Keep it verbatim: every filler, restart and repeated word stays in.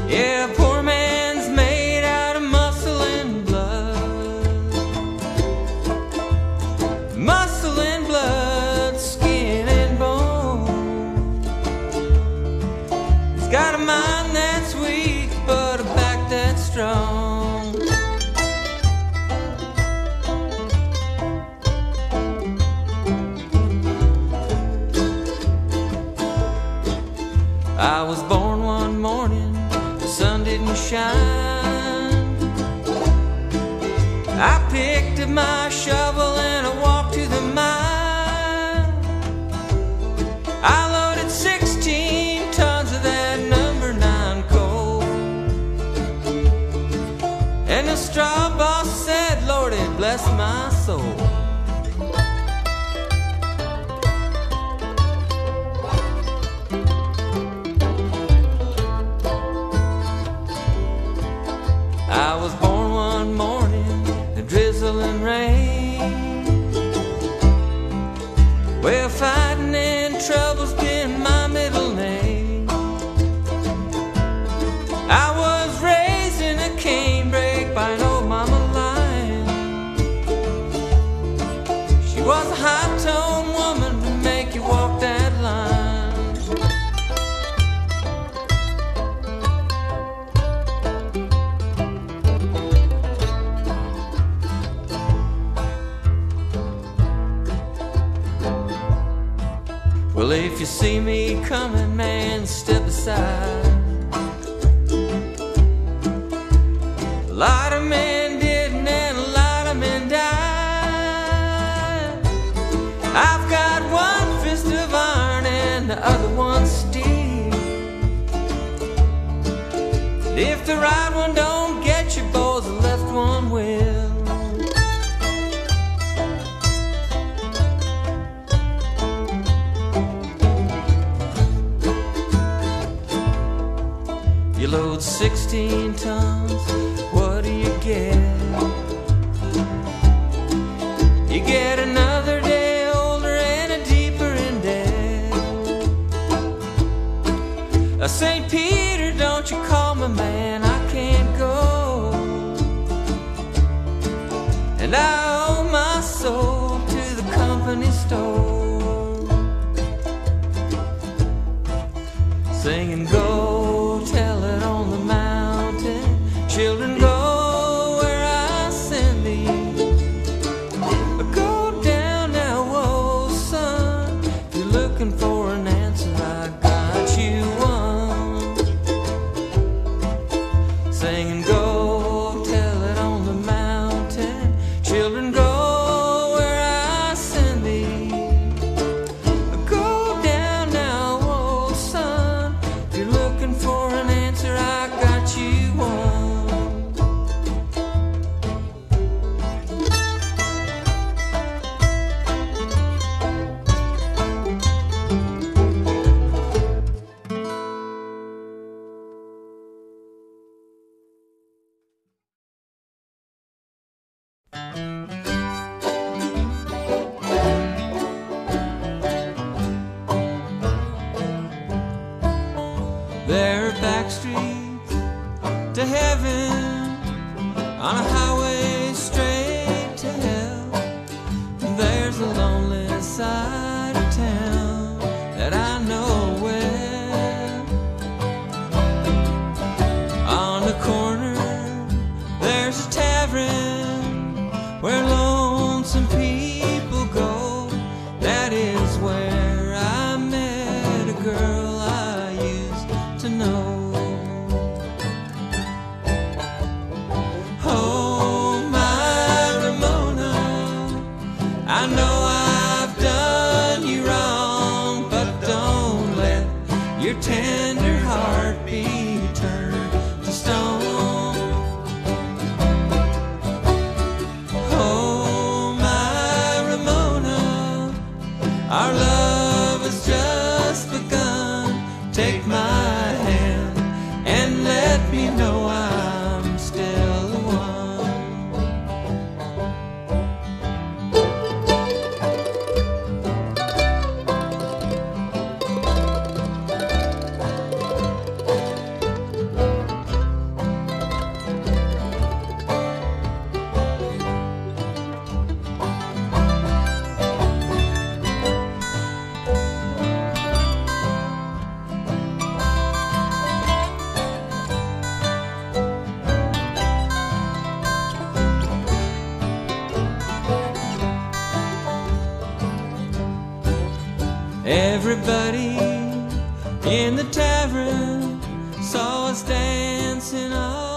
Yeah, a poor man's made out of muscle and blood. Muscle and blood, skin and bone. He's got a mind that's weak, but a back that's strong. I was born one morning, the sun didn't shine. I picked up my shovel and I walked to the mine. I loaded sixteen tons of that number nine coal, and the straw boss said, Lord, it bless my soul. I was born one morning, a drizzling rain. Well, fighting and trouble's been my middle name. I was raised in a canebrake by an old mama lion. She was a high-toned woman to make you walk that line. Well, if you see me coming, man, step aside. A lot of men didn't and a lot of men died. I've got one fist of iron and the other one's steel. And if the right one don't get you, boys, the left one will. You load sixteen tons, what do you get? You get another day older and a deeper in debt. Uh, Saint Peter, don't you call me, man, I can't go. And I owe my soul to the company store. Singing, go tell it on the mountain, children, go where I send thee. Go down now, oh son, if you're looking for an answer, I got you one. Singing, go tell it on the mountain, children, go where I send thee. Go down now, oh son, if you're looking for an answer, I got you one. There are back streets to heaven on a highway straight to hell. There's a lonely side of town that I know well. On the corner there's a tavern where lonesome people go. That is where I met a girl I used to know. Oh, my Ramona, I know I've done you wrong, but don't let your tender heart be turned to stone. Oh, my Ramona, our love has just begun. Take my hand, Everybody in the tavern saw us dancing all